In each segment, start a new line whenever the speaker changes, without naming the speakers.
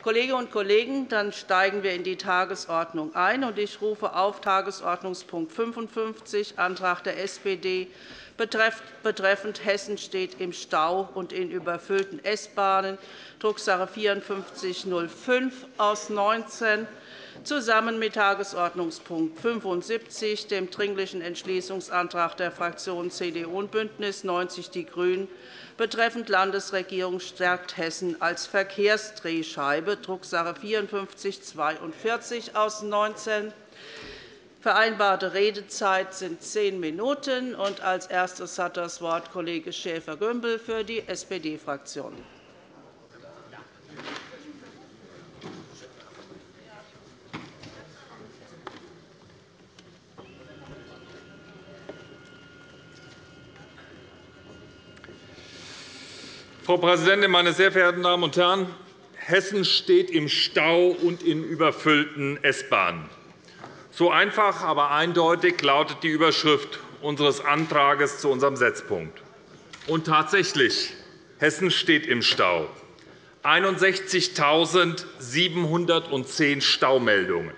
Kolleginnen und Kollegen, dann steigen wir in die Tagesordnung ein. Ich rufe auf Tagesordnungspunkt 55, Antrag der SPD betreffend Hessen steht im Stau und in überfüllten S-Bahnen, Drucksache 5405 aus 19, zusammen mit Tagesordnungspunkt 75, dem Dringlichen Entschließungsantrag der Fraktionen CDU und BÜNDNIS 90 die GRÜNEN, betreffend Landesregierung stärkt Hessen als Verkehrsdrehscheibe, Drucksache 5442 aus 19. Vereinbarte Redezeit sind 10 Minuten. Als erstes hat das Wort Kollege Schäfer-Gümbel für die SPD-Fraktion.
Frau Präsidentin, meine sehr verehrten Damen und Herren! Hessen steht im Stau und in überfüllten S-Bahnen. So einfach, aber eindeutig lautet die Überschrift unseres Antrags zu unserem Setzpunkt. Und tatsächlich, Hessen steht im Stau. 61.710 Staumeldungen,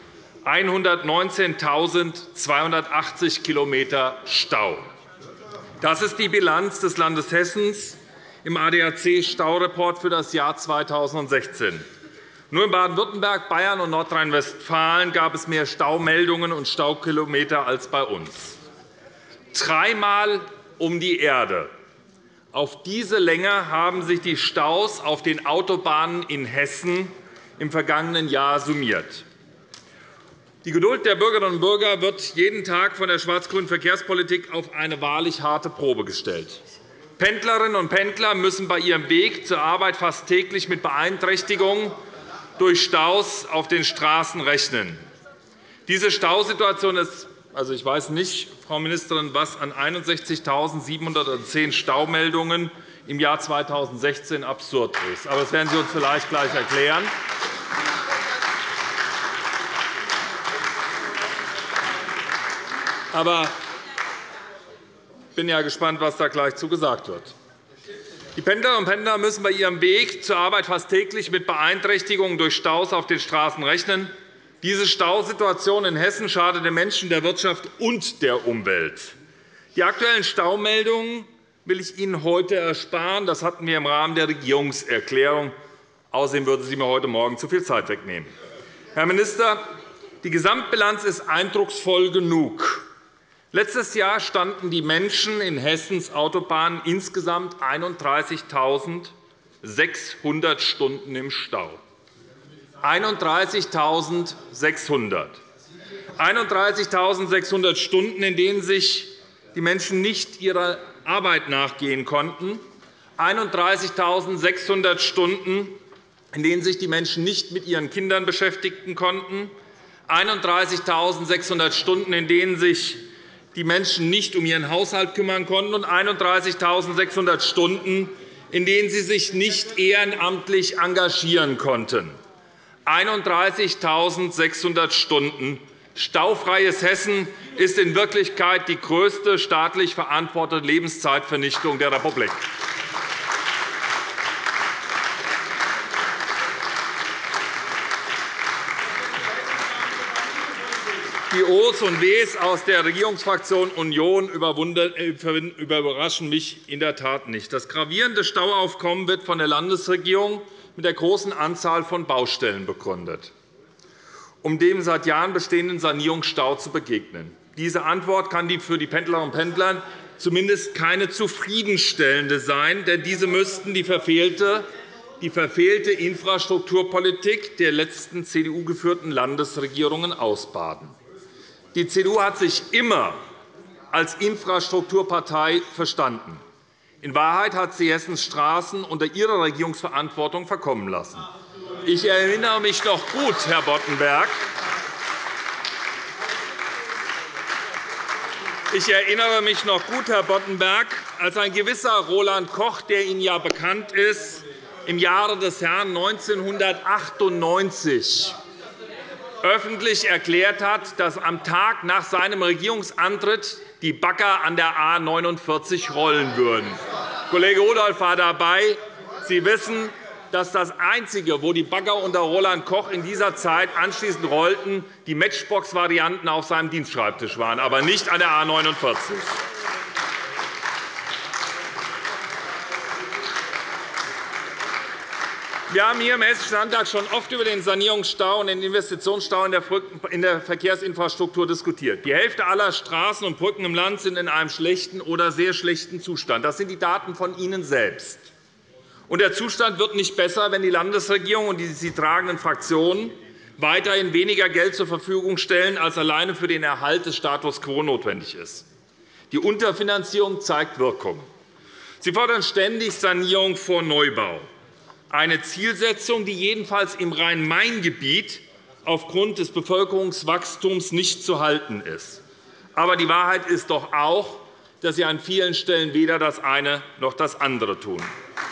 119.280 km Stau. Das ist die Bilanz des Landes Hessen im ADAC-Staureport für das Jahr 2016. Nur in Baden-Württemberg, Bayern und Nordrhein-Westfalen gab es mehr Staumeldungen und Staukilometer als bei uns. Dreimal um die Erde. Auf diese Länge haben sich die Staus auf den Autobahnen in Hessen im vergangenen Jahr summiert. Die Geduld der Bürgerinnen und Bürger wird jeden Tag von der schwarz-grünen Verkehrspolitik auf eine wahrlich harte Probe gestellt. Pendlerinnen und Pendler müssen bei ihrem Weg zur Arbeit fast täglich mit Beeinträchtigungen durch Staus auf den Straßen rechnen. Diese Stausituation ist, also ich weiß nicht, Frau Ministerin, was an 61.710 Staumeldungen im Jahr 2016 absurd ist. Aber das werden Sie uns vielleicht gleich erklären. Aber ich bin ja gespannt, was da gleich zu gesagt wird. Die Pendlerinnen und Pendler müssen bei ihrem Weg zur Arbeit fast täglich mit Beeinträchtigungen durch Staus auf den Straßen rechnen. Diese Stausituation in Hessen schadet den Menschen, der Wirtschaft und der Umwelt. Die aktuellen Staumeldungen will ich Ihnen heute ersparen. Das hatten wir im Rahmen der Regierungserklärung. Außerdem würden Sie mir heute Morgen zu viel Zeit wegnehmen. Herr Minister, die Gesamtbilanz ist eindrucksvoll genug. Letztes Jahr standen die Menschen in Hessens Autobahnen insgesamt 31.600 Stunden im Stau. 31.600. 31.600 Stunden, in denen sich die Menschen nicht ihrer Arbeit nachgehen konnten. 31.600 Stunden, in denen sich die Menschen nicht mit ihren Kindern beschäftigen konnten. 31.600 Stunden, in denen sich die Menschen nicht um ihren Haushalt kümmern konnten, und 31.600 Stunden, in denen sie sich nicht ehrenamtlich engagieren konnten. 31.600 Stunden. Staufreies Hessen ist in Wirklichkeit die größte staatlich verantwortete Lebenszeitvernichtung der Republik. Die O's und W's aus der Regierungsfraktion Union überraschen mich in der Tat nicht. Das gravierende Stauaufkommen wird von der Landesregierung mit der großen Anzahl von Baustellen begründet, um dem seit Jahren bestehenden Sanierungsstau zu begegnen. Diese Antwort kann für die Pendlerinnen und Pendler zumindest keine zufriedenstellende sein, denn diese müssten die verfehlte Infrastrukturpolitik der letzten CDU-geführten Landesregierungen ausbaden. Die CDU hat sich immer als Infrastrukturpartei verstanden. In Wahrheit hat sie Hessens Straßen unter ihrer Regierungsverantwortung verkommen lassen. Ich erinnere mich noch gut, Herr Boddenberg, als ein gewisser Roland Koch, der Ihnen ja bekannt ist, im Jahre des Herrn 1998 öffentlich erklärt hat, dass am Tag nach seinem Regierungsantritt die Bagger an der A 49 rollen würden. Kollege Rudolph war dabei. Sie wissen, dass das Einzige, wo die Bagger unter Roland Koch in dieser Zeit anschließend rollten, die Matchbox-Varianten auf seinem Dienstschreibtisch waren, aber nicht an der A 49. Wir haben hier im Hessischen Landtag schon oft über den Sanierungsstau und den Investitionsstau in der Verkehrsinfrastruktur diskutiert. Die Hälfte aller Straßen und Brücken im Land sind in einem schlechten oder sehr schlechten Zustand. Das sind die Daten von Ihnen selbst. Und der Zustand wird nicht besser, wenn die Landesregierung und die sie tragenden Fraktionen weiterhin weniger Geld zur Verfügung stellen, als alleine für den Erhalt des Status quo notwendig ist. Die Unterfinanzierung zeigt Wirkung. Sie fordern ständig Sanierung vor Neubau. Eine Zielsetzung, die jedenfalls im Rhein-Main-Gebiet aufgrund des Bevölkerungswachstums nicht zu halten ist. Aber die Wahrheit ist doch auch, dass Sie an vielen Stellen weder das eine noch das andere tun.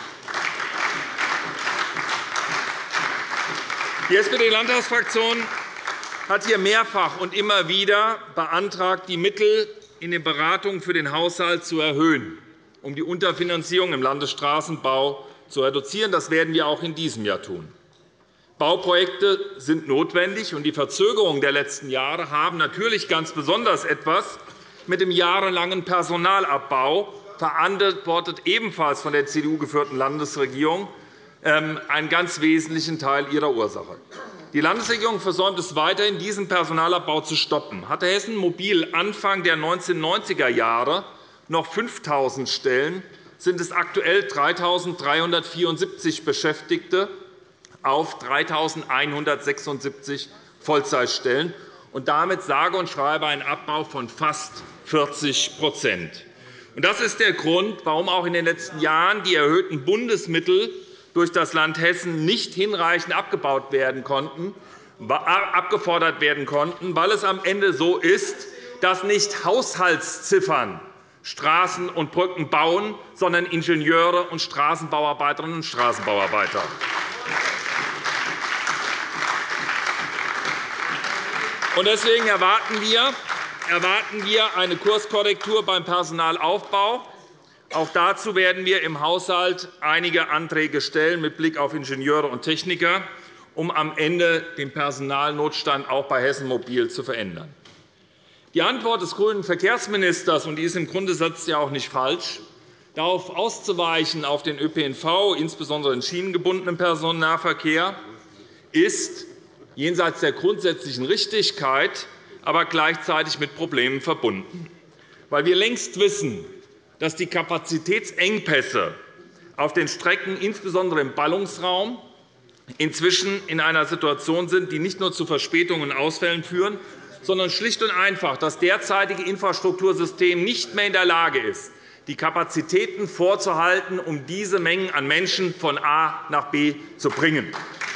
Die SPD-Landtagsfraktion hat hier mehrfach und immer wieder beantragt, die Mittel in den Beratungen für den Haushalt zu erhöhen, um die Unterfinanzierung im Landesstraßenbau zu reduzieren. Das werden wir auch in diesem Jahr tun. Bauprojekte sind notwendig, und die Verzögerungen der letzten Jahre haben natürlich ganz besonders etwas mit dem jahrelangen Personalabbau, verantwortet ebenfalls von der CDU geführten Landesregierung, einen ganz wesentlichen Teil ihrer Ursache. Die Landesregierung versäumt es weiterhin, diesen Personalabbau zu stoppen. Hatte Hessen Mobil Anfang der 1990er Jahre noch 5.000 Stellen, sind es aktuell 3.374 Beschäftigte auf 3.176 Vollzeitstellen und damit sage und schreibe ein Abbau von fast 40 %. Das ist der Grund, warum auch in den letzten Jahren die erhöhten Bundesmittel durch das Land Hessen nicht hinreichend abgefordert werden konnten, weil es am Ende so ist, dass nicht Haushaltsziffern Straßen und Brücken bauen, sondern Ingenieure und Straßenbauarbeiterinnen und Straßenbauarbeiter. Deswegen erwarten wir eine Kurskorrektur beim Personalaufbau. Auch dazu werden wir im Haushalt einige Anträge stellen mit Blick auf Ingenieure und Techniker, um am Ende den Personalnotstand auch bei Hessen Mobil zu verändern. Die Antwort des grünen Verkehrsministers, und die ist im Grundsatz ja auch nicht falsch, darauf auszuweichen auf den ÖPNV, insbesondere den schienengebundenen Personennahverkehr, ist jenseits der grundsätzlichen Richtigkeit, aber gleichzeitig mit Problemen verbunden. Weil wir längst wissen, dass die Kapazitätsengpässe auf den Strecken, insbesondere im Ballungsraum, inzwischen in einer Situation sind, die nicht nur zu Verspätungen und Ausfällen führen, sondern schlicht und einfach das derzeitige Infrastruktursystem nicht mehr in der Lage ist, die Kapazitäten vorzuhalten, um diese Mengen an Menschen von A nach B zu bringen.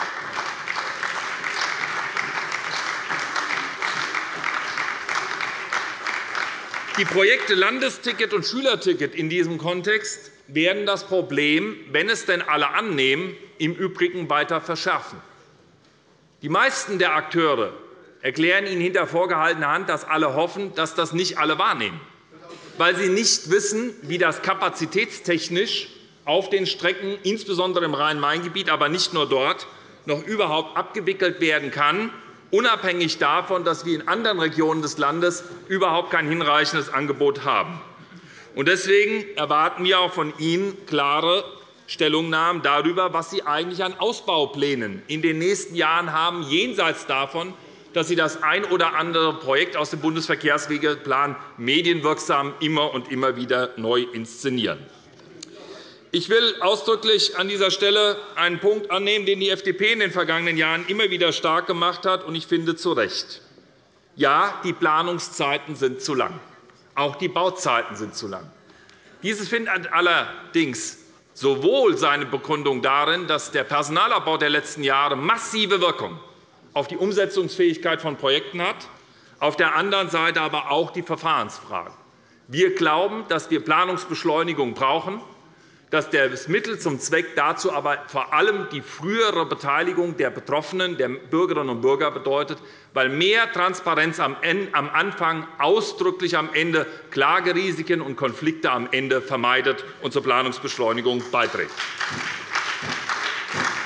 Die Projekte Landesticket und Schülerticket in diesem Kontext werden das Problem, wenn es denn alle annehmen, im Übrigen weiter verschärfen. Die meisten der Akteure erklären Ihnen hinter vorgehaltener Hand, dass alle hoffen, dass das nicht alle wahrnehmen, weil sie nicht wissen, wie das kapazitätstechnisch auf den Strecken, insbesondere im Rhein-Main-Gebiet, aber nicht nur dort, noch überhaupt abgewickelt werden kann, unabhängig davon, dass wir in anderen Regionen des Landes überhaupt kein hinreichendes Angebot haben. Deswegen erwarten wir auch von Ihnen klare Stellungnahmen darüber, was Sie eigentlich an Ausbauplänen in den nächsten Jahren haben, jenseits davon, dass Sie das ein oder andere Projekt aus dem Bundesverkehrswegeplan medienwirksam immer und immer wieder neu inszenieren. Ich will ausdrücklich an dieser Stelle einen Punkt annehmen, den die FDP in den vergangenen Jahren immer wieder stark gemacht hat, und ich finde zu Recht. Ja, die Planungszeiten sind zu lang. Auch die Bauzeiten sind zu lang. Dieses findet allerdings sowohl seine Begründung darin, dass der Personalabbau der letzten Jahre massive Wirkung auf die Umsetzungsfähigkeit von Projekten hat, auf der anderen Seite aber auch die Verfahrensfragen. Wir glauben, dass wir Planungsbeschleunigung brauchen, dass das Mittel zum Zweck dazu aber vor allem die frühere Beteiligung der Betroffenen, der Bürgerinnen und Bürger bedeutet, weil mehr Transparenz am Anfang ausdrücklich am Ende Klagerisiken und Konflikte am Ende vermeidet und zur Planungsbeschleunigung beiträgt.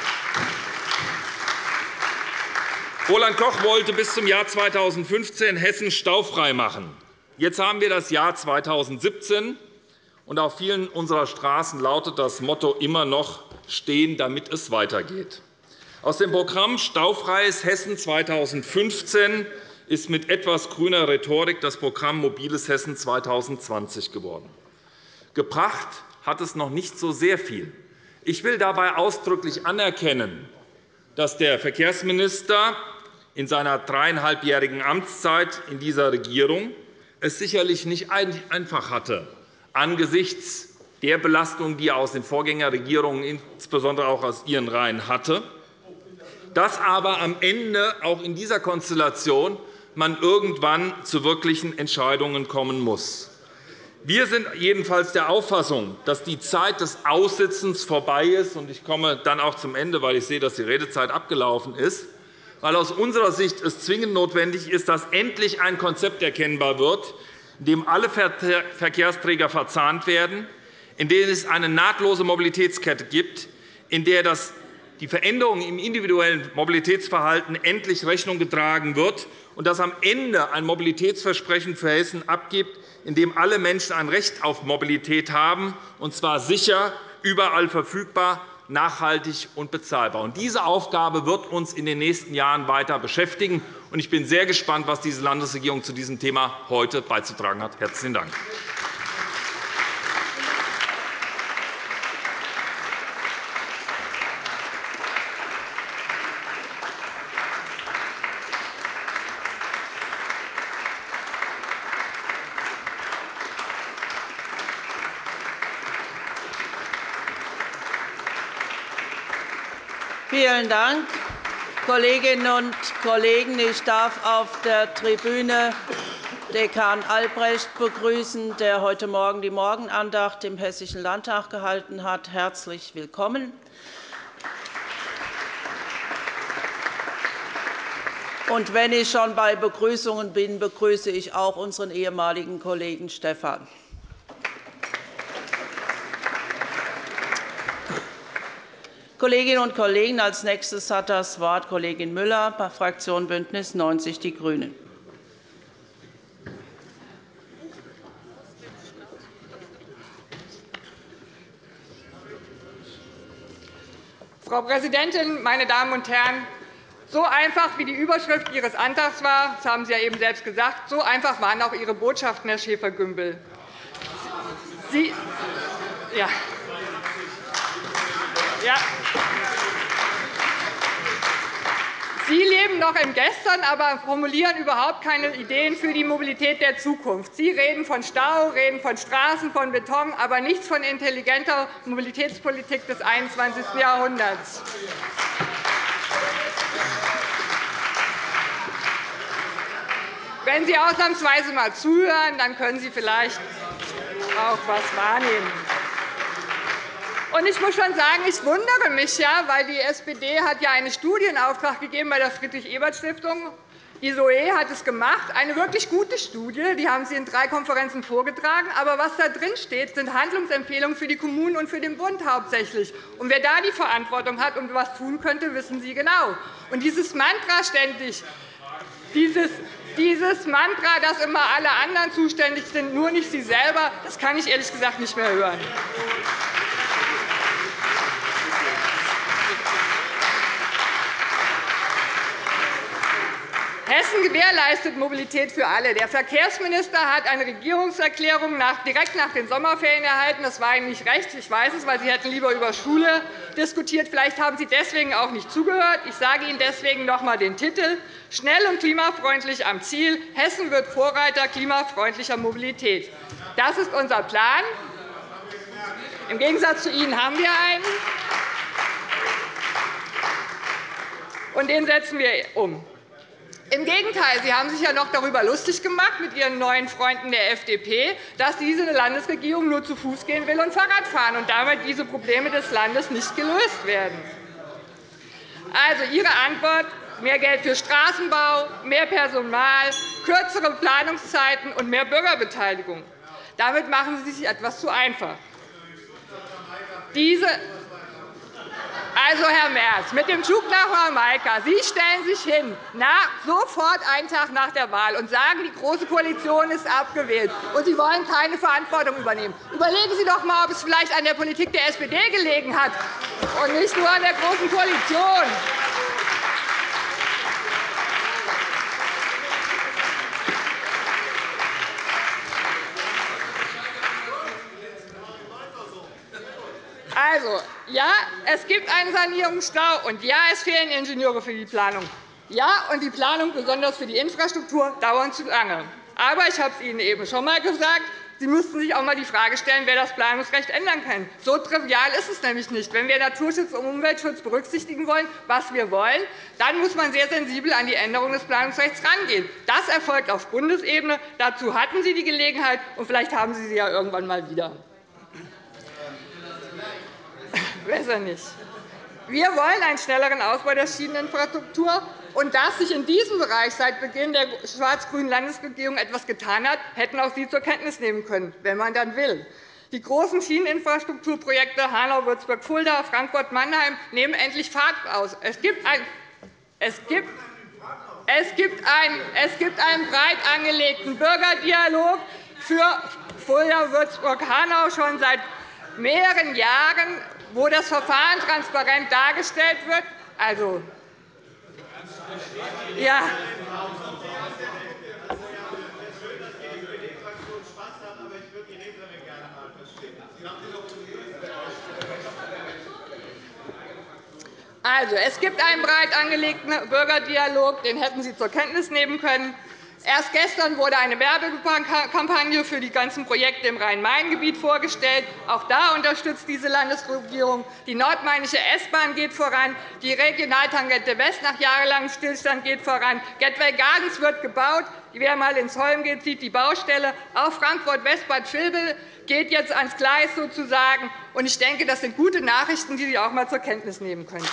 Roland Koch wollte bis zum Jahr 2015 Hessen staufrei machen. Jetzt haben wir das Jahr 2017, und auf vielen unserer Straßen lautet das Motto immer noch stehen, damit es weitergeht. Aus dem Programm Staufreies Hessen 2015 ist mit etwas grüner Rhetorik das Programm Mobiles Hessen 2020 geworden. Gebracht hat es noch nicht so sehr viel. Ich will dabei ausdrücklich anerkennen, dass der Verkehrsminister in seiner 3,5-jährigen Amtszeit in dieser Regierung es sicherlich nicht einfach hatte, angesichts der Belastung, die er aus den Vorgängerregierungen, insbesondere auch aus Ihren Reihen, hatte, dass aber am Ende auch in dieser Konstellation man irgendwann zu wirklichen Entscheidungen kommen muss. Wir sind jedenfalls der Auffassung, dass die Zeit des Aussitzens vorbei ist. Ich komme dann auch zum Ende, weil ich sehe, dass die Redezeit abgelaufen ist, weil aus unserer Sicht es zwingend notwendig ist, dass endlich ein Konzept erkennbar wird, in dem alle Verkehrsträger verzahnt werden, in dem es eine nahtlose Mobilitätskette gibt, in der die Veränderung im individuellen Mobilitätsverhalten endlich Rechnung getragen wird und dass am Ende ein Mobilitätsversprechen für Hessen abgibt, in dem alle Menschen ein Recht auf Mobilität haben, und zwar sicher, überall verfügbar, nachhaltig und bezahlbar. Diese Aufgabe wird uns in den nächsten Jahren weiter beschäftigen. Ich bin sehr gespannt, was diese Landesregierung zu diesem Thema heute beizutragen hat. Herzlichen Dank.
Vielen Dank, Kolleginnen und Kollegen. Ich darf auf der Tribüne Dekan Albrecht begrüßen, der heute Morgen die Morgenandacht im Hessischen Landtag gehalten hat. Herzlich willkommen. Und wenn ich schon bei Begrüßungen bin, begrüße ich auch unseren ehemaligen Kollegen Stephan. Kolleginnen und Kollegen, als nächstes hat das Wort Kollegin Müller, Fraktion BÜNDNIS 90 die GRÜNEN.
Frau Präsidentin, meine Damen und Herren! So einfach, wie die Überschrift Ihres Antrags war, das haben Sie ja eben selbst gesagt, so einfach waren auch Ihre Botschaften, Herr Schäfer-Gümbel. Sie leben noch im Gestern, aber formulieren überhaupt keine Ideen für die Mobilität der Zukunft. Sie reden von Stau, reden von Straßen, von Beton, aber nichts von intelligenter Mobilitätspolitik des 21. Jahrhunderts. Wenn Sie ausnahmsweise einmal zuhören, dann können Sie vielleicht auch etwas wahrnehmen. Ich muss schon sagen, ich wundere mich, weil die SPD hat ja einen Studienauftrag gegeben bei der Friedrich-Ebert-Stiftung. Die SOE hat es gemacht, eine wirklich gute Studie. Die haben Sie in 3 Konferenzen vorgetragen. Aber was da drin steht, sind Handlungsempfehlungen für die Kommunen und für den Bund hauptsächlich. Und wer da die Verantwortung hat und etwas tun könnte, wissen Sie genau. Und dieses Mantra ständig, dieses Mantra, dass immer alle anderen zuständig sind, nur nicht Sie selber, das kann ich ehrlich gesagt nicht mehr hören. Hessen gewährleistet Mobilität für alle. Der Verkehrsminister hat eine Regierungserklärung direkt nach den Sommerferien erhalten. Das war Ihnen nicht recht. Ich weiß es, weil Sie hätten lieber über Schule diskutiert. Vielleicht haben Sie deswegen auch nicht zugehört. Ich sage Ihnen deswegen noch einmal den Titel: Schnell und klimafreundlich am Ziel. Hessen wird Vorreiter klimafreundlicher Mobilität. Das ist unser Plan. Im Gegensatz zu Ihnen haben wir einen. Und den setzen wir um. Im Gegenteil, Sie haben sich ja noch darüber lustig gemacht mit Ihren neuen Freunden der FDP, dass diese Landesregierung nur zu Fuß gehen will und Fahrrad fahren und damit diese Probleme des Landes nicht gelöst werden. Also Ihre Antwort: mehr Geld für Straßenbau, mehr Personal, kürzere Planungszeiten und mehr Bürgerbeteiligung. Damit machen Sie sich etwas zu einfach. Also, Herr Merz, mit dem Zug nach Jamaika, Sie stellen sich hin, sofort einen Tag nach der Wahl, und sagen, die Große Koalition ist abgewählt, und Sie wollen keine Verantwortung übernehmen. Überlegen Sie doch einmal, ob es vielleicht an der Politik der SPD gelegen hat und nicht nur an der Großen Koalition. Also, ja, es gibt einen Sanierungsstau, und ja, es fehlen Ingenieure für die Planung. Ja, und die Planung, besonders für die Infrastruktur, dauert zu lange. Aber ich habe es Ihnen eben schon einmal gesagt, Sie müssten sich auch einmal die Frage stellen, wer das Planungsrecht ändern kann. So trivial ist es nämlich nicht. Wenn wir Naturschutz und Umweltschutz berücksichtigen wollen, was wir wollen, dann muss man sehr sensibel an die Änderung des Planungsrechts herangehen. Das erfolgt auf Bundesebene. Dazu hatten Sie die Gelegenheit, und vielleicht haben Sie sie ja irgendwann einmal wieder. Besser nicht. Wir wollen einen schnelleren Ausbau der Schieneninfrastruktur. Und dass sich in diesem Bereich seit Beginn der schwarz-grünen Landesregierung etwas getan hat, hätten auch Sie zur Kenntnis nehmen können, wenn man dann will. Die großen Schieneninfrastrukturprojekte Hanau-Würzburg-Fulda, Frankfurt-Mannheim nehmen endlich Fahrt auf. Es gibt einen breit angelegten Bürgerdialog für Fulda-Würzburg-Hanau schon seit mehreren Jahren, wo das Verfahren transparent dargestellt wird. Also, ja. Also, es gibt einen breit angelegten Bürgerdialog, den hätten Sie zur Kenntnis nehmen können. Erst gestern wurde eine Werbekampagne für die ganzen Projekte im Rhein-Main-Gebiet vorgestellt. Auch da unterstützt diese Landesregierung. Die nordmainische S-Bahn geht voran. Die Regionaltangente West nach jahrelangem Stillstand geht voran. Gateway Gardens wird gebaut. Wer einmal ins Holm geht, sieht die Baustelle. Auch Frankfurt-West-Bad Vilbel geht jetzt ans Gleis sozusagen. Ich denke, das sind gute Nachrichten, die Sie auch einmal zur Kenntnis nehmen könnten.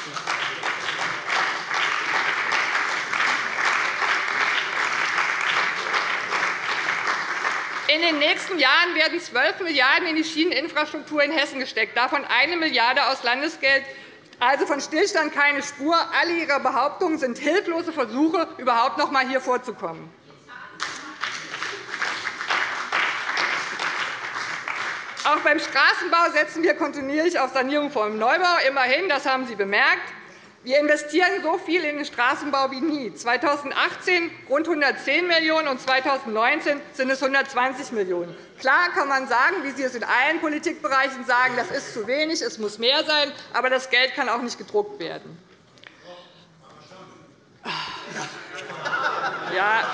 In den nächsten Jahren werden 12 Milliarden € in die Schieneninfrastruktur in Hessen gesteckt, davon 1 Milliarde € aus Landesgeld. Also von Stillstand keine Spur. Alle Ihre Behauptungen sind hilflose Versuche, überhaupt noch einmal hier vorzukommen. Auch beim Straßenbau setzen wir kontinuierlich auf Sanierung vom Neubau. Immerhin, das haben Sie bemerkt. Wir investieren so viel in den Straßenbau wie nie. 2018 rund 110 Millionen € und 2019 sind es 120 Millionen €. Klar kann man sagen, wie Sie es in allen Politikbereichen sagen, das ist zu wenig, es muss mehr sein, aber das Geld kann auch nicht gedruckt werden. Ja.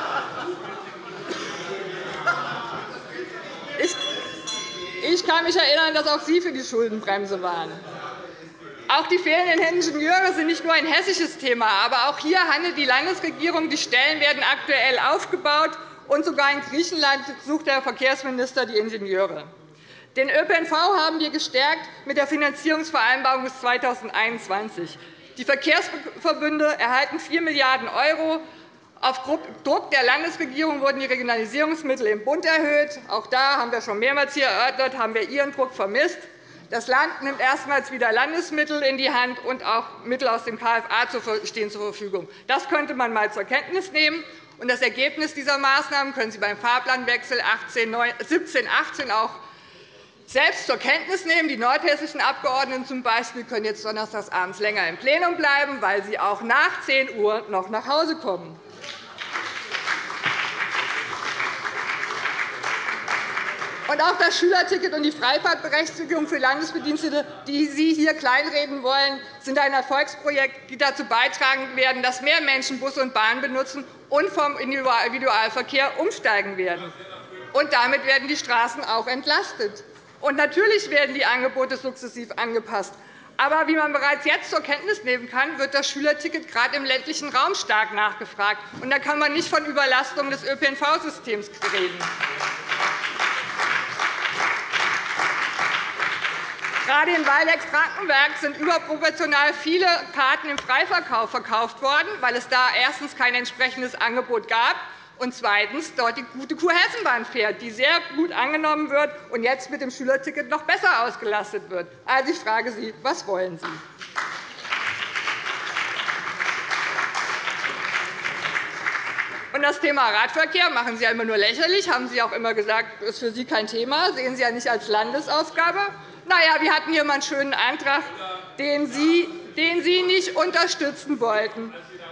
Ich kann mich erinnern, dass auch Sie für die Schuldenbremse waren. Auch die fehlenden Ingenieure sind nicht nur ein hessisches Thema. Aber auch hier handelt die Landesregierung. Die Stellen werden aktuell aufgebaut, und sogar in Griechenland sucht der Verkehrsminister die Ingenieure. Den ÖPNV haben wir gestärkt mit der Finanzierungsvereinbarung bis 2021. Die Verkehrsverbünde erhalten 4 Milliarden €. Auf Druck der Landesregierung wurden die Regionalisierungsmittel im Bund erhöht. Auch da haben wir schon mehrmals hier erörtert, haben wir Ihren Druck vermisst. Das Land nimmt erstmals wieder Landesmittel in die Hand, und auch Mittel aus dem KFA stehen zur Verfügung. Das könnte man einmal zur Kenntnis nehmen. Und das Ergebnis dieser Maßnahmen können Sie beim Fahrplanwechsel 17/18 auch selbst zur Kenntnis nehmen. Die nordhessischen Abgeordneten zum Beispiel können jetzt donnerstags abends länger im Plenum bleiben, weil sie auch nach 10 Uhr noch nach Hause kommen. Und auch das Schülerticket und die Freifahrtberechtigung für Landesbedienstete, die Sie hier kleinreden wollen, sind ein Erfolgsprojekt, die dazu beitragen werden, dass mehr Menschen Bus und Bahn benutzen und vom Individualverkehr umsteigen werden. Und damit werden die Straßen auch entlastet. Und natürlich werden die Angebote sukzessiv angepasst. Aber wie man bereits jetzt zur Kenntnis nehmen kann, wird das Schülerticket gerade im ländlichen Raum stark nachgefragt. Und da kann man nicht von Überlastung des ÖPNV-Systems reden. Gerade in Waldeck-Frankenberg sind überproportional viele Karten im Freiverkauf verkauft worden, weil es da erstens kein entsprechendes Angebot gab und zweitens dort die gute Kurhessenbahn fährt, die sehr gut angenommen wird und jetzt mit dem Schülerticket noch besser ausgelastet wird. Also, ich frage Sie, was wollen Sie? Und das Thema Radverkehr machen Sie ja immer nur lächerlich, haben Sie auch immer gesagt, ist für Sie kein Thema, sehen Sie ja nicht als Landesaufgabe. Na ja, wir hatten hier mal einen schönen Antrag, den Sie nicht unterstützen wollten.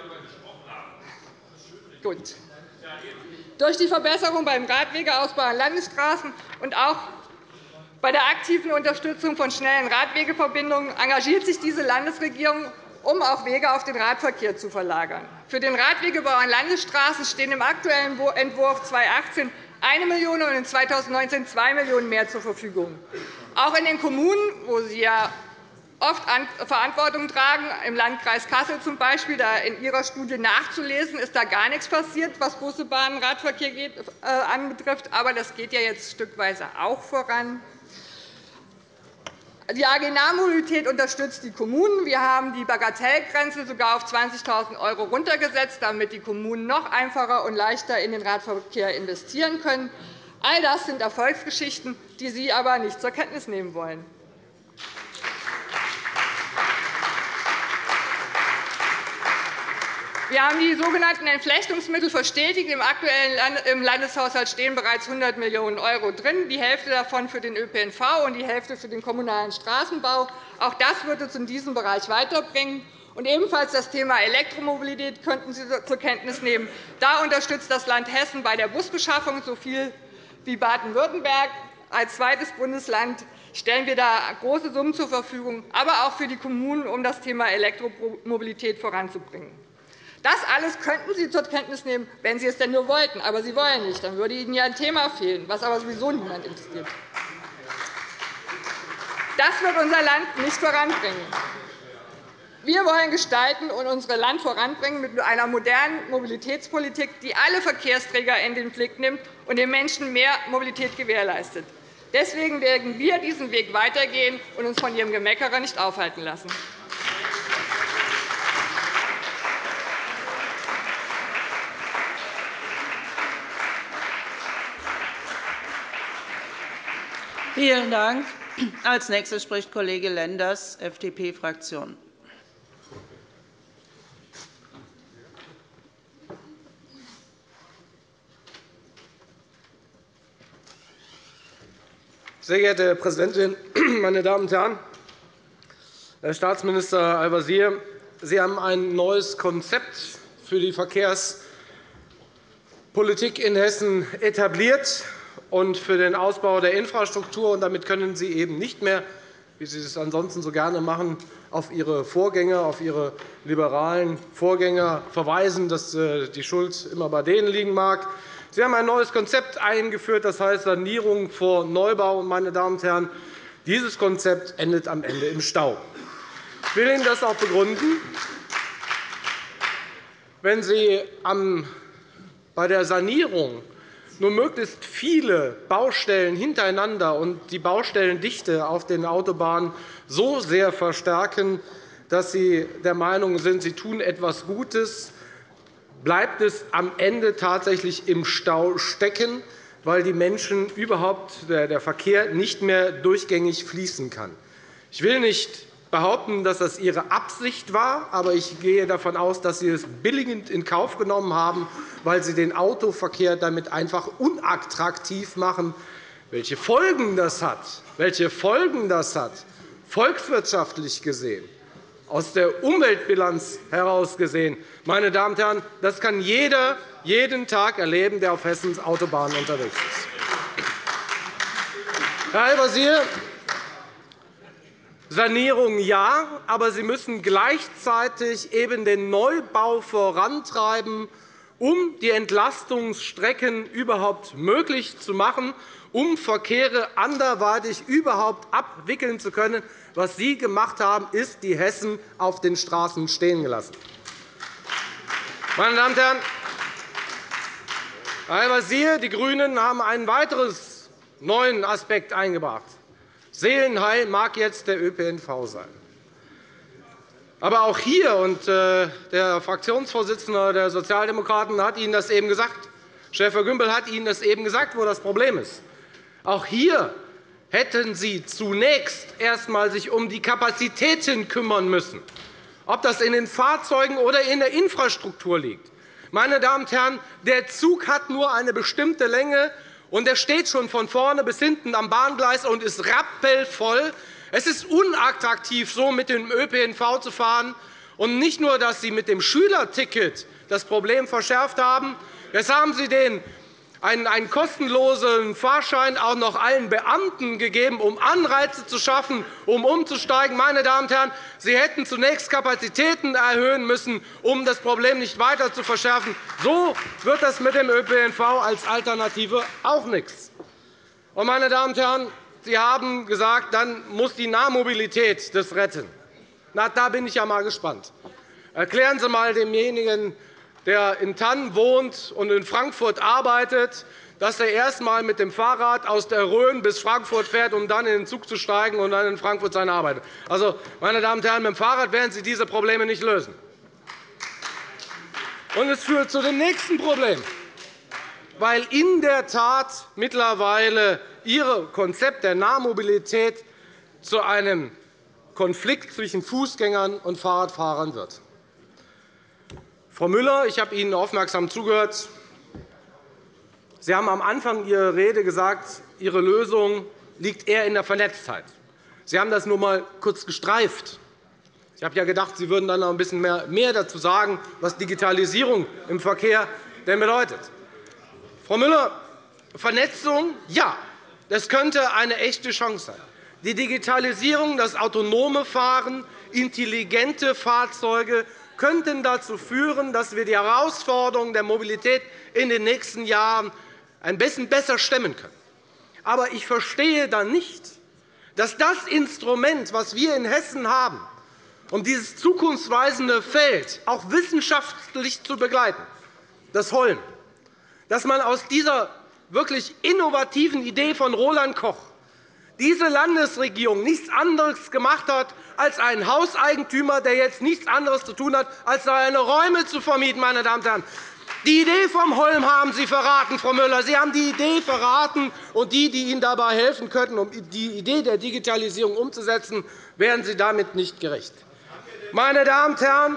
Gut. Durch die Verbesserung beim Radwegeausbau an Landesstraßen und auch bei der aktiven Unterstützung von schnellen Radwegeverbindungen engagiert sich diese Landesregierung, um auch Wege auf den Radverkehr zu verlagern. Für den Radwegebau an Landesstraßen stehen im aktuellen Entwurf 2018 1 Million € und in 2019 2 Millionen € mehr zur Verfügung. Auch in den Kommunen, wo Sie ja oft Verantwortung tragen, im Landkreis Kassel z. B., da in Ihrer Studie nachzulesen, ist da gar nichts passiert, was Busse, Bahnen, Radverkehr anbetrifft. Aber das geht ja jetzt stückweise auch voran. Die AG Nahmobilität unterstützt die Kommunen. Wir haben die Bagatellgrenze sogar auf 20.000 € runtergesetzt, damit die Kommunen noch einfacher und leichter in den Radverkehr investieren können. All das sind Erfolgsgeschichten, die Sie aber nicht zur Kenntnis nehmen wollen. Wir haben die sogenannten Entflechtungsmittel verstetigt. Im Landeshaushalt stehen bereits 100 Millionen € drin, die Hälfte davon für den ÖPNV und die Hälfte für den kommunalen Straßenbau. Auch das wird uns in diesem Bereich weiterbringen. Und ebenfalls das Thema Elektromobilität könnten Sie zur Kenntnis nehmen. Da unterstützt das Land Hessen bei der Busbeschaffung so viel wie Baden-Württemberg. Als zweites Bundesland stellen wir da große Summen zur Verfügung, aber auch für die Kommunen, um das Thema Elektromobilität voranzubringen. Das alles könnten Sie zur Kenntnis nehmen, wenn Sie es denn nur wollten. Aber Sie wollen nicht. Dann würde Ihnen ja ein Thema fehlen, was aber sowieso niemand interessiert. Das wird unser Land nicht voranbringen. Wir wollen gestalten und unser Land voranbringen mit einer modernen Mobilitätspolitik, die alle Verkehrsträger in den Blick nimmt und den Menschen mehr Mobilität gewährleistet. Deswegen werden wir diesen Weg weitergehen und uns von Ihrem Gemeckere nicht aufhalten lassen.
Vielen Dank. Als Nächster spricht Kollege Lenders, FDP-Fraktion.
Sehr geehrte Präsidentin, meine Damen und Herren! Herr Staatsminister Al-Wazir, Sie haben ein neues Konzept für die Verkehrspolitik in Hessen etabliert und für den Ausbau der Infrastruktur. Damit können Sie eben nicht mehr, wie Sie es ansonsten so gerne machen, auf Ihre Vorgänger, auf Ihre liberalen Vorgänger verweisen, dass die Schuld immer bei denen liegen mag. Sie haben ein neues Konzept eingeführt, das heißt Sanierung vor Neubau. Meine Damen und Herren, dieses Konzept endet am Ende im Stau. Ich will Ihnen das auch begründen. Wenn Sie bei der Sanierung nur möglichst viele Baustellen hintereinander und die Baustellendichte auf den Autobahnen so sehr verstärken, dass Sie der Meinung sind, Sie tun etwas Gutes, bleibt es am Ende tatsächlich im Stau stecken, weil die Menschen der Verkehr nicht mehr durchgängig fließen kann. Ich will nicht behaupten, dass das Ihre Absicht war, aber ich gehe davon aus, dass Sie es billigend in Kauf genommen haben, weil Sie den Autoverkehr damit einfach unattraktiv machen. Welche Folgen das hat, volkswirtschaftlich gesehen, aus der Umweltbilanz heraus gesehen, meine Damen und Herren, das kann jeder jeden Tag erleben, der auf Hessens Autobahnen unterwegs ist. Herr Al-Wazir, Sanierung ja, aber Sie müssen gleichzeitig eben den Neubau vorantreiben, um die Entlastungsstrecken überhaupt möglich zu machen, um Verkehre anderweitig überhaupt abwickeln zu können. Was Sie gemacht haben, ist die Hessen auf den Straßen stehen gelassen. Meine Damen und Herren, Herr Al-Wazir, die GRÜNEN haben einen weiteren neuen Aspekt eingebracht. Seelenheil mag jetzt der ÖPNV sein. Aber auch hier, und der Fraktionsvorsitzende der Sozialdemokraten hat Ihnen das eben gesagt, Schäfer Gümbel hat Ihnen das eben gesagt, wo das Problem ist. Auch hier hätten Sie zunächst erst einmal sich um die Kapazitäten kümmern müssen, ob das in den Fahrzeugen oder in der Infrastruktur liegt. Meine Damen und Herren, der Zug hat nur eine bestimmte Länge, und er steht schon von vorne bis hinten am Bahngleis und ist rappelvoll. Es ist unattraktiv, so mit dem ÖPNV zu fahren. Und nicht nur, dass Sie mit dem Schülerticket das Problem verschärft haben, jetzt haben Sie einen kostenlosen Fahrschein auch noch allen Beamten gegeben, um Anreize zu schaffen, um umzusteigen. Meine Damen und Herren, Sie hätten zunächst Kapazitäten erhöhen müssen, um das Problem nicht weiter zu verschärfen. So wird das mit dem ÖPNV als Alternative auch nichts. Meine Damen und Herren, Sie haben gesagt, dann muss die Nahmobilität das retten. Na, da bin ich ja mal gespannt. Erklären Sie einmal demjenigen, der in Thann wohnt und in Frankfurt arbeitet, dass er erst einmal mit dem Fahrrad aus der Rhön bis Frankfurt fährt, um dann in den Zug zu steigen und dann in Frankfurt seine Arbeit. Also, meine Damen und Herren, mit dem Fahrrad werden Sie diese Probleme nicht lösen. Und es führt zu dem nächsten Problem, weil in der Tat mittlerweile Ihr Konzept der Nahmobilität zu einem Konflikt zwischen Fußgängern und Fahrradfahrern wird. Frau Müller, ich habe Ihnen aufmerksam zugehört. Sie haben am Anfang Ihrer Rede gesagt, Ihre Lösung liegt eher in der Vernetztheit. Sie haben das nur einmal kurz gestreift. Ich habe ja gedacht, Sie würden dann noch ein bisschen mehr dazu sagen, was Digitalisierung im Verkehr denn bedeutet. Frau Müller, Vernetzung, ja, das könnte eine echte Chance sein. Die Digitalisierung, das autonome Fahren, intelligente Fahrzeuge könnten dazu führen, dass wir die Herausforderungen der Mobilität in den nächsten Jahren ein bisschen besser stemmen können. Aber ich verstehe dann nicht, dass das Instrument, das wir in Hessen haben, um dieses zukunftsweisende Feld auch wissenschaftlich zu begleiten, das Holm, dass man aus dieser wirklich innovativen Idee von Roland Koch diese Landesregierung nichts anderes gemacht hat, als einen Hauseigentümer, der jetzt nichts anderes zu tun hat, als seine Räume zu vermieten. Meine Damen und Herren. Die Idee vom Holm haben Sie verraten, Frau Müller. Sie haben die Idee verraten, und die Ihnen dabei helfen könnten, um die Idee der Digitalisierung umzusetzen, werden Sie damit nicht gerecht. Meine Damen und Herren,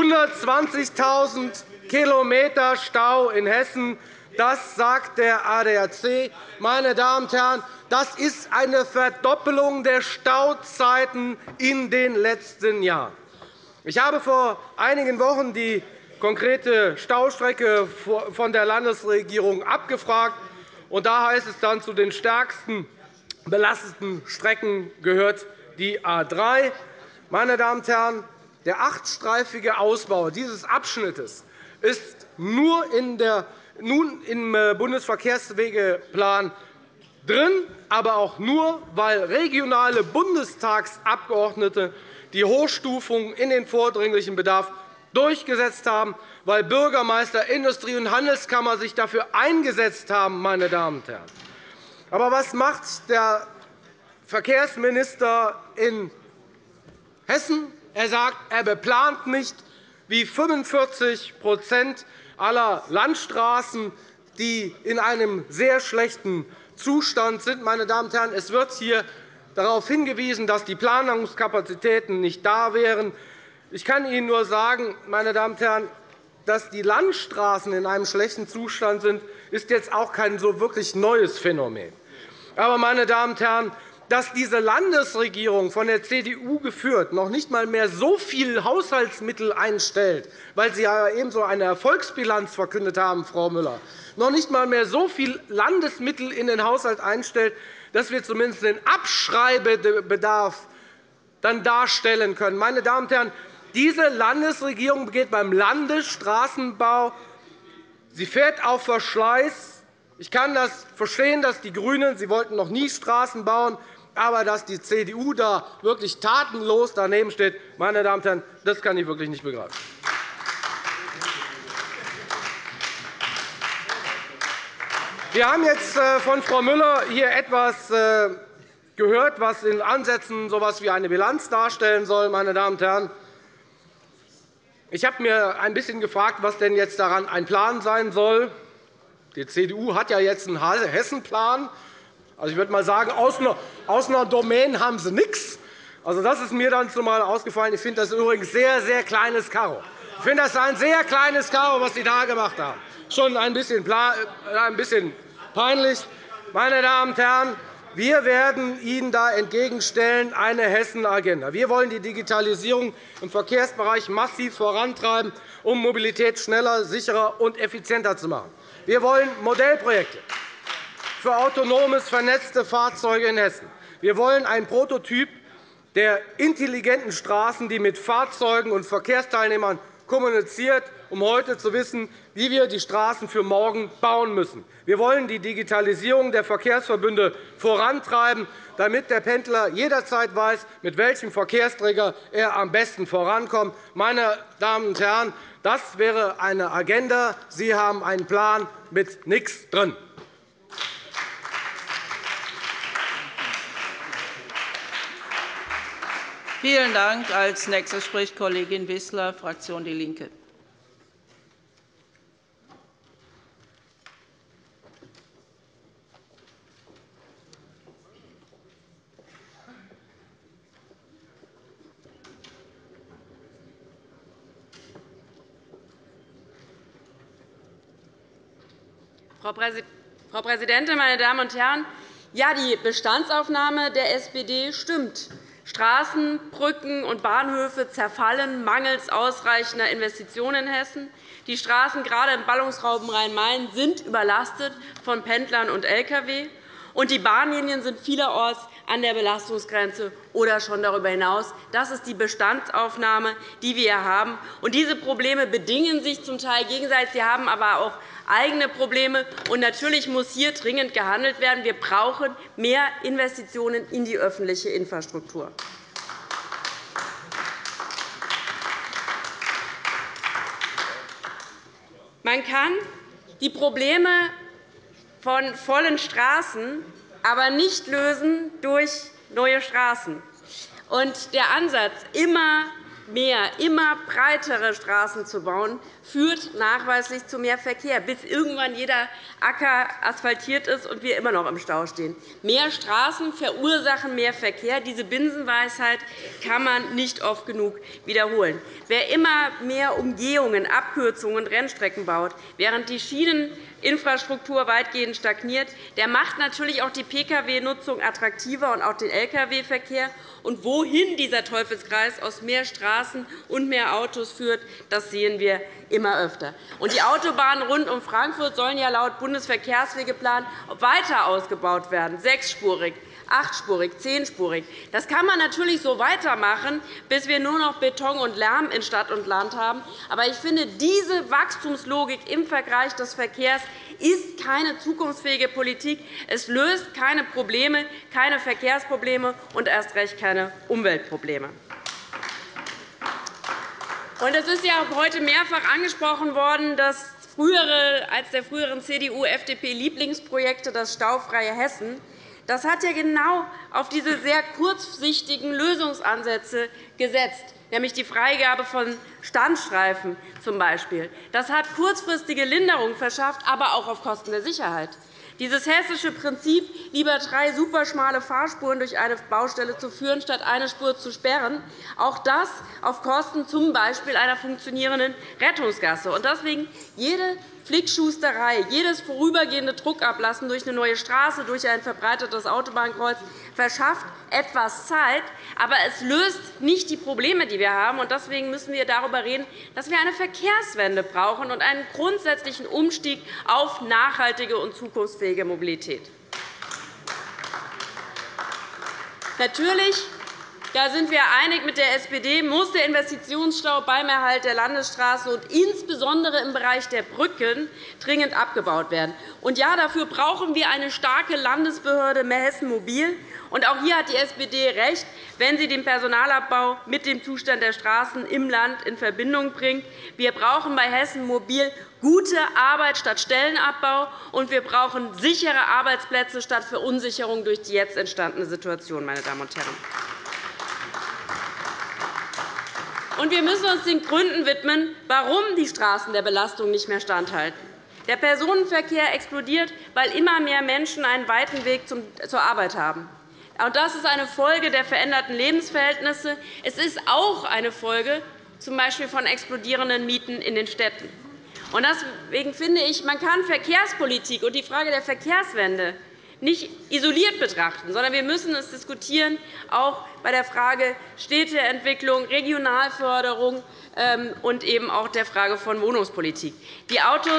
120.000 km Stau in Hessen, das sagt der ADAC. Meine Damen und Herren, das ist eine Verdoppelung der Stauzeiten in den letzten Jahren. Ich habe vor einigen Wochen die konkrete Staustrecke von der Landesregierung abgefragt. Und da heißt es dann, zu den stärksten belasteten Strecken gehört die A 3. Meine Damen und Herren, der 8-streifige Ausbau dieses Abschnittes ist nur im Bundesverkehrswegeplan drin, aber auch nur, weil regionale Bundestagsabgeordnete die Hochstufung in den vordringlichen Bedarf durchgesetzt haben, weil Bürgermeister, Industrie- und Handelskammer sich dafür eingesetzt haben. Meine Damen und Herren. Aber was macht der Verkehrsminister in Hessen? Er sagt, er beplant nicht, wie 45 aller Landstraßen, die in einem sehr schlechten Zustand sind. Meine Damen und Herren, es wird hier darauf hingewiesen, dass die Planungskapazitäten nicht da wären. Ich kann Ihnen nur sagen, meine Damen und Herren, dass die Landstraßen in einem schlechten Zustand sind, ist jetzt auch kein so wirklich neues Phänomen. Aber, meine Damen und Herren, dass diese Landesregierung, von der CDU geführt, noch nicht einmal mehr so viel Haushaltsmittel einstellt, weil Sie ja ebenso eine Erfolgsbilanz verkündet haben, Frau Müller, noch nicht einmal mehr so viel Landesmittel in den Haushalt einstellt, dass wir zumindest den Abschreibebedarf dann darstellen können. Meine Damen und Herren, diese Landesregierung geht beim Landesstraßenbau, sie fährt auf Verschleiß. Ich kann das verstehen, dass die GRÜNEN, sie wollten noch nie Straßen bauen, aber dass die CDU da wirklich tatenlos daneben steht, meine Damen und Herren, das kann ich wirklich nicht begreifen. Wir haben jetzt von Frau Müller hier etwas gehört, was in Ansätzen so etwas wie eine Bilanz darstellen soll. Meine Damen und Herren, ich habe mir ein bisschen gefragt, was denn jetzt daran ein Plan sein soll. Die CDU hat ja jetzt einen Hessenplan. Also, ich würde mal sagen, aus einer Domain haben sie nichts. Also, das ist mir dann zumal ausgefallen. Ich finde das übrigens sehr, sehr kleines Karo. Ich finde, das ist ein sehr kleines Chaos, was Sie da gemacht haben. Schon ein bisschen peinlich. Meine Damen und Herren, wir werden Ihnen da entgegenstellen eine Hessen-Agenda. Wir wollen die Digitalisierung im Verkehrsbereich massiv vorantreiben, um Mobilität schneller, sicherer und effizienter zu machen. Wir wollen Modellprojekte für autonomes, vernetzte Fahrzeuge in Hessen. Wir wollen einen Prototyp der intelligenten Straßen, die mit Fahrzeugen und Verkehrsteilnehmern kommuniziert, um heute zu wissen, wie wir die Straßen für morgen bauen müssen. Wir wollen die Digitalisierung der Verkehrsverbünde vorantreiben, damit der Pendler jederzeit weiß, mit welchem Verkehrsträger er am besten vorankommt. Meine Damen und Herren, das wäre eine Agenda. Sie haben einen Plan mit nichts drin.
Vielen Dank. Als Nächste spricht Kollegin Wissler, Fraktion DIE LINKE.
Frau Präsidentin, meine Damen und Herren! Ja, die Bestandsaufnahme der SPD stimmt. Straßen, Brücken und Bahnhöfe zerfallen mangels ausreichender Investitionen in Hessen. Die Straßen, gerade im Ballungsraum Rhein-Main, sind überlastet von Pendlern und Lkw. Und die Bahnlinien sind vielerorts an der Belastungsgrenze oder schon darüber hinaus. Das ist die Bestandsaufnahme, die wir hier haben. Und diese Probleme bedingen sich zum Teil gegenseitig. Sie haben aber auch eigene Probleme. Und natürlich muss hier dringend gehandelt werden. Wir brauchen mehr Investitionen in die öffentliche Infrastruktur. Man kann die Probleme von vollen Straßen aber nicht lösen durch neue Straßen. Und der Ansatz, immer mehr, immer breitere Straßen zu bauen, führt nachweislich zu mehr Verkehr, bis irgendwann jeder Acker asphaltiert ist und wir immer noch im Stau stehen. Mehr Straßen verursachen mehr Verkehr. Diese Binsenweisheit kann man nicht oft genug wiederholen. Wer immer mehr Umgehungen, Abkürzungen und Rennstrecken baut, während die Schieneninfrastruktur weitgehend stagniert, der macht natürlich auch die Pkw-Nutzung attraktiver und auch den Lkw-Verkehr. Und wohin dieser Teufelskreis aus mehr Straßen und mehr Autos führt, das sehen wir immer öfter. Und die Autobahnen rund um Frankfurt sollen ja laut Bundesverkehrswegeplan weiter ausgebaut werden, 6-spurig, 8-spurig, 10-spurig. Das kann man natürlich so weitermachen, bis wir nur noch Beton und Lärm in Stadt und Land haben. Aber ich finde, diese Wachstumslogik im Vergleich des Verkehrs ist keine zukunftsfähige Politik. Es löst keine Probleme, keine Verkehrsprobleme und erst recht keine Umweltprobleme. Es ist ja heute mehrfach angesprochen worden, dass eines der früheren CDU-FDP-Lieblingsprojekte, das staufreie Hessen, das hat ja genau auf diese sehr kurzsichtigen Lösungsansätze gesetzt, nämlich die Freigabe von Standstreifen z. B. Das hat kurzfristige Linderung verschafft, aber auch auf Kosten der Sicherheit. Dieses hessische Prinzip, lieber 3 superschmale Fahrspuren durch eine Baustelle zu führen, statt eine Spur zu sperren, auch das auf Kosten z. B. einer funktionierenden Rettungsgasse. Deswegen jede Flickschusterei, jedes vorübergehende Druckablassen durch eine neue Straße, durch ein verbreitetes Autobahnkreuz verschafft etwas Zeit, aber es löst nicht die Probleme, die wir haben. Deswegen müssen wir darüber reden, dass wir eine Verkehrswende brauchen und einen grundsätzlichen Umstieg auf nachhaltige und zukunftsfähige Mobilität. Natürlich, da sind wir einig mit der SPD, muss der Investitionsstau beim Erhalt der Landesstraßen und insbesondere im Bereich der Brücken dringend abgebaut werden. Und ja, dafür brauchen wir eine starke Landesbehörde mehr Hessen Mobil. Und auch hier hat die SPD recht, wenn sie den Personalabbau mit dem Zustand der Straßen im Land in Verbindung bringt. Wir brauchen bei Hessen Mobil gute Arbeit statt Stellenabbau, und wir brauchen sichere Arbeitsplätze statt Verunsicherung durch die jetzt entstandene Situation. Meine Damen und Herren. Und wir müssen uns den Gründen widmen, warum die Straßen der Belastung nicht mehr standhalten. Der Personenverkehr explodiert, weil immer mehr Menschen einen weiten Weg zur Arbeit haben. Das ist eine Folge der veränderten Lebensverhältnisse. Es ist auch eine Folge z. B. von explodierenden Mieten in den Städten. Deswegen finde ich, man kann Verkehrspolitik und die Frage der Verkehrswende nicht isoliert betrachten, sondern wir müssen es diskutieren, auch bei der Frage Städteentwicklung, Regionalförderung und eben auch der Frage von Wohnungspolitik. Die Autos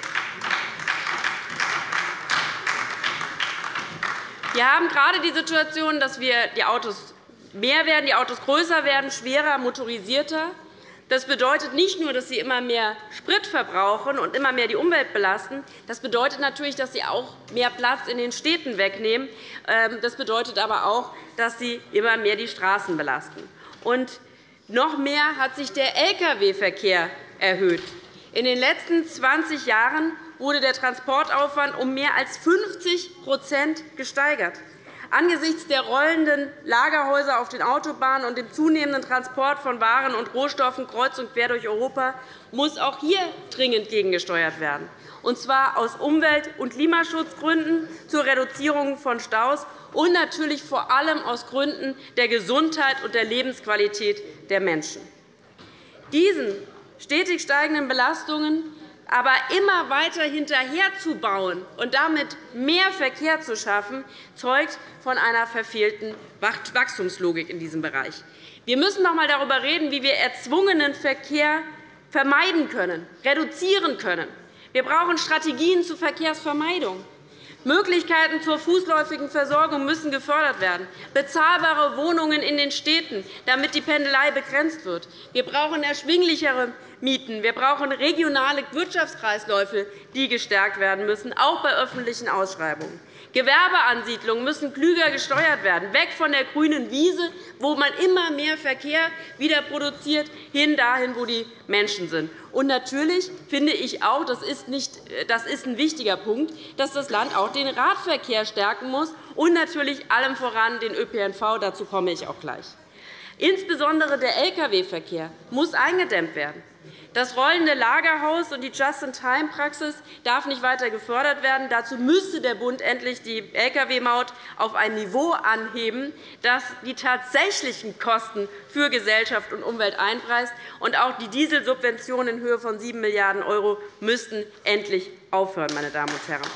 Wir haben gerade die Situation, dass die Autos mehr werden, die Autos größer werden, schwerer, motorisierter. Das bedeutet nicht nur, dass sie immer mehr Sprit verbrauchen und immer mehr die Umwelt belasten. Das bedeutet natürlich, dass sie auch mehr Platz in den Städten wegnehmen. Das bedeutet aber auch, dass sie immer mehr die Straßen belasten. Und noch mehr hat sich der Lkw-Verkehr erhöht. In den letzten 20 Jahren wurde der Transportaufwand um mehr als 50 gesteigert. Angesichts der rollenden Lagerhäuser auf den Autobahnen und dem zunehmenden Transport von Waren und Rohstoffen kreuz und quer durch Europa muss auch hier dringend gegengesteuert werden, und zwar aus Umwelt- und Klimaschutzgründen zur Reduzierung von Staus und natürlich vor allem aus Gründen der Gesundheit und der Lebensqualität der Menschen. Diesen stetig steigenden Belastungen aber immer weiter hinterherzubauen und damit mehr Verkehr zu schaffen, zeugt von einer verfehlten Wachstumslogik in diesem Bereich. Wir müssen noch einmal darüber reden, wie wir erzwungenen Verkehr vermeiden können, reduzieren können. Wir brauchen Strategien zur Verkehrsvermeidung. Möglichkeiten zur fußläufigen Versorgung müssen gefördert werden, bezahlbare Wohnungen in den Städten, damit die Pendelei begrenzt wird. Wir brauchen erschwinglichere Mieten. Wir brauchen regionale Wirtschaftskreisläufe, die gestärkt werden müssen, auch bei öffentlichen Ausschreibungen. Gewerbeansiedlungen müssen klüger gesteuert werden, weg von der grünen Wiese, wo man immer mehr Verkehr wieder produziert, hin dahin, wo die Menschen sind. Und natürlich finde ich auch, das ist ein wichtiger Punkt, dass das Land auch den Radverkehr stärken muss und natürlich allem voran den ÖPNV. Dazu komme ich auch gleich. Insbesondere der Lkw-Verkehr muss eingedämmt werden. Das rollende Lagerhaus und die Just-in-Time-Praxis darf nicht weiter gefördert werden. Dazu müsste der Bund endlich die Lkw-Maut auf ein Niveau anheben, das die tatsächlichen Kosten für Gesellschaft und Umwelt einpreist. Und auch die Dieselsubventionen in Höhe von 7 Milliarden € müssten endlich aufhören, meine Damen und Herren.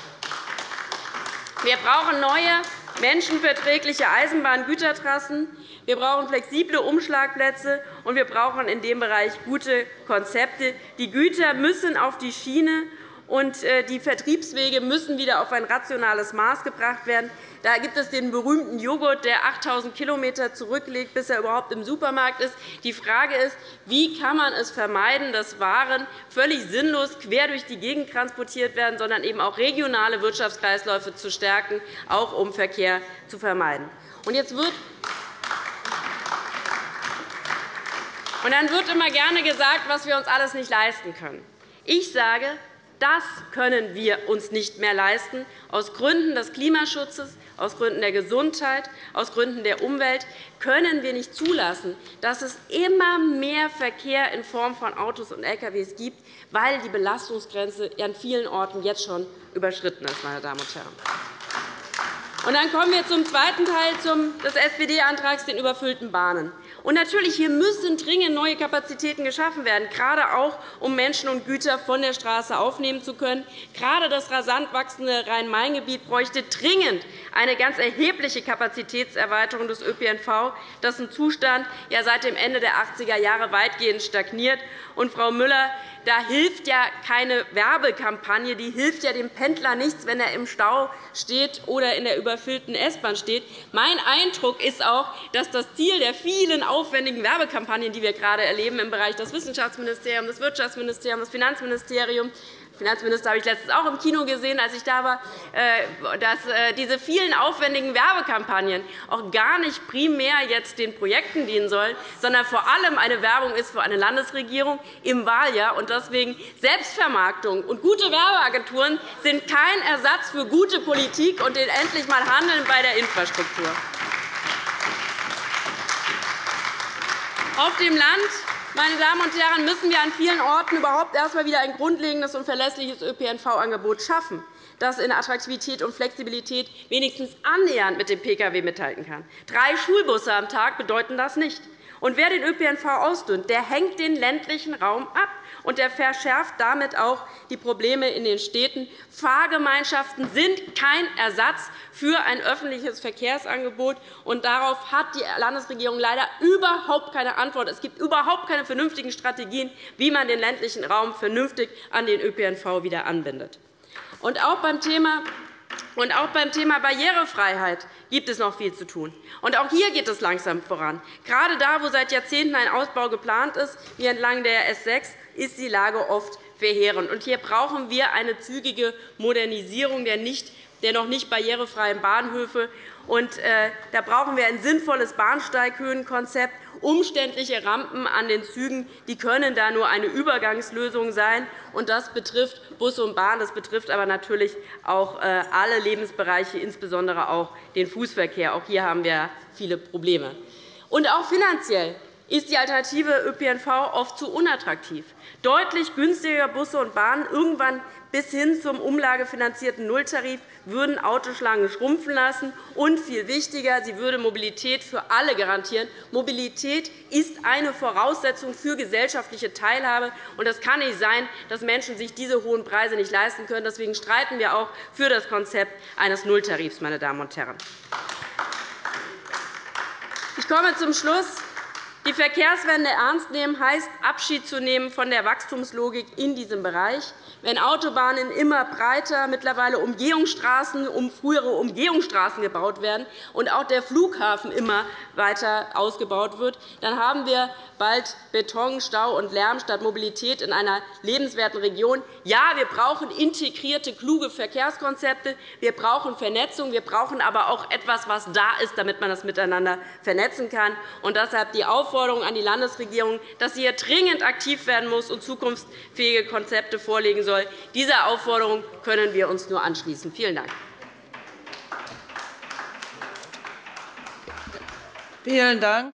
Wir brauchen neue, menschenverträgliche Eisenbahngütertrassen. Wir brauchen flexible Umschlagplätze, und wir brauchen in dem Bereich gute Konzepte. Die Güter müssen auf die Schiene, und die Vertriebswege müssen wieder auf ein rationales Maß gebracht werden. Da gibt es den berühmten Joghurt, der 8.000 km zurücklegt, bis er überhaupt im Supermarkt ist. Die Frage ist, wie kann man es vermeiden, dass Waren völlig sinnlos quer durch die Gegend transportiert werden, sondern eben auch regionale Wirtschaftskreisläufe zu stärken, auch um Verkehr zu vermeiden. Und dann wird immer gerne gesagt, was wir uns alles nicht leisten können. Ich sage, das können wir uns nicht mehr leisten, aus Gründen des Klimaschutzes, aus Gründen der Gesundheit, aus Gründen der Umwelt können wir nicht zulassen, dass es immer mehr Verkehr in Form von Autos und Lkw gibt, weil die Belastungsgrenze an vielen Orten jetzt schon überschritten ist. Meine Damen und Herren. Und dann kommen wir zum zweiten Teil des SPD-Antrags, den überfüllten Bahnen. Und natürlich, hier müssen dringend neue Kapazitäten geschaffen werden, gerade auch, um Menschen und Güter von der Straße aufnehmen zu können. Gerade das rasant wachsende Rhein-Main-Gebiet bräuchte dringend eine ganz erhebliche Kapazitätserweiterung des ÖPNV, dessen Zustand ja seit dem Ende der 80er Jahre weitgehend stagniert. Und, Frau Müller, da hilft ja keine Werbekampagne, die hilft ja dem Pendler nichts, wenn er im Stau steht oder in der überfüllten S-Bahn steht. Mein Eindruck ist auch, dass das Ziel der vielen aufwendigen Werbekampagnen, die wir gerade erleben im Bereich des Wissenschaftsministeriums, des Wirtschaftsministeriums, des Finanzministeriums, Finanzminister habe ich letztens auch im Kino gesehen, als ich da war, dass diese vielen aufwendigen Werbekampagnen auch gar nicht primär jetzt den Projekten dienen sollen, sondern vor allem eine Werbung ist für eine Landesregierung im Wahljahr. Und deswegen Selbstvermarktung und gute Werbeagenturen sind kein Ersatz für gute Politik und endlich einmal Handeln bei der Infrastruktur. Auf dem Land, meine Damen und Herren, müssen wir an vielen Orten überhaupt erst einmal wieder ein grundlegendes und verlässliches ÖPNV-Angebot schaffen, das in Attraktivität und Flexibilität wenigstens annähernd mit dem Pkw mithalten kann. 3 Schulbusse am Tag bedeuten das nicht. Und wer den ÖPNV ausdünnt, der hängt den ländlichen Raum ab. Und der verschärft damit auch die Probleme in den Städten. Fahrgemeinschaften sind kein Ersatz für ein öffentliches Verkehrsangebot. Und darauf hat die Landesregierung leider überhaupt keine Antwort. Es gibt überhaupt keine vernünftigen Strategien, wie man den ländlichen Raum vernünftig an den ÖPNV wieder anbindet. Und auch beim Thema Barrierefreiheit gibt es noch viel zu tun. Und auch hier geht es langsam voran. Gerade da, wo seit Jahrzehnten ein Ausbau geplant ist, wie entlang der S 6, ist die Lage oft verheerend. Und hier brauchen wir eine zügige Modernisierung der noch nicht barrierefreien Bahnhöfe. Und da brauchen wir ein sinnvolles Bahnsteighöhenkonzept. Umständliche Rampen an den Zügen die können da nur eine Übergangslösung sein. Und das betrifft Bus und Bahn, das betrifft aber natürlich auch alle Lebensbereiche, insbesondere auch den Fußverkehr. Auch hier haben wir viele Probleme. Und auch finanziell ist die alternative ÖPNV oft zu unattraktiv. Deutlich günstiger Busse und Bahnen, irgendwann bis hin zum umlagefinanzierten Nulltarif, würden Autoschlangen schrumpfen lassen. Und viel wichtiger, sie würde Mobilität für alle garantieren. Mobilität ist eine Voraussetzung für gesellschaftliche Teilhabe. Und es kann nicht sein, dass Menschen sich diese hohen Preise nicht leisten können. Deswegen streiten wir auch für das Konzept eines Nulltarifs, meine Damen und Herren. Ich komme zum Schluss. Die Verkehrswende ernst nehmen heisst, Abschied zu nehmen von der Wachstumslogik in diesem Bereich. Wenn Autobahnen immer breiter, mittlerweile Umgehungsstraßen frühere Umgehungsstraßen gebaut werden und auch der Flughafen immer weiter ausgebaut wird, dann haben wir bald Beton, Stau und Lärm statt Mobilität in einer lebenswerten Region. Ja, wir brauchen integrierte, kluge Verkehrskonzepte. Wir brauchen Vernetzung. Wir brauchen aber auch etwas, was da ist, damit man das miteinander vernetzen kann. Und deshalb die Aufforderung an die Landesregierung, dass sie hier dringend aktiv werden muss und zukunftsfähige Konzepte vorlegen soll. Dieser Aufforderung können wir uns nur anschließen. Vielen Dank.
Vielen Dank.